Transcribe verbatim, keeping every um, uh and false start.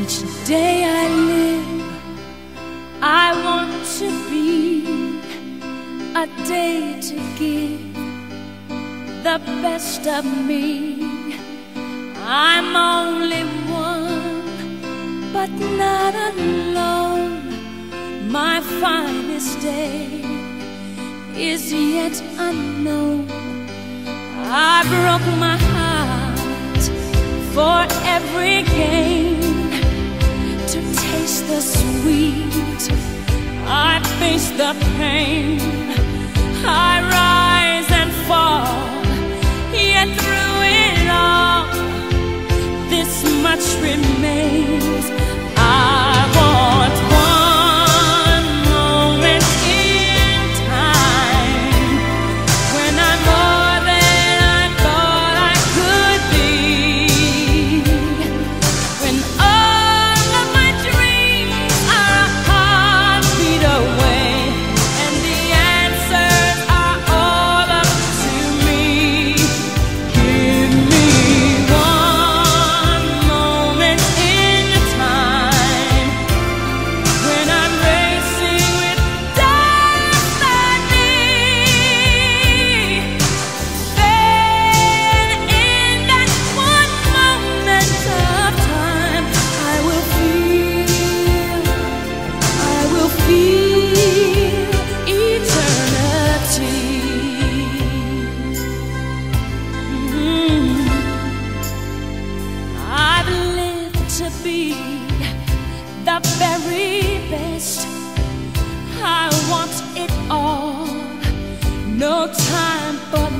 Each day I live, I want to be a day to give the best of me. I'm only one, but not alone. My finest day is yet unknown. I broke my heart for every gain, to taste the sweet, I face the pain. I rise and fall, yet through it all, this much remains. I want one moment in time when I'm more than I thought I could be, when all of my dreams are a heartbeat away, and the answers are all up to me. Give me one moment in time when I'm racing with destiny. Then in that one moment of time, I will feel, I will feel eternity. Mm. I've lived to be the very best. I want it all. No time for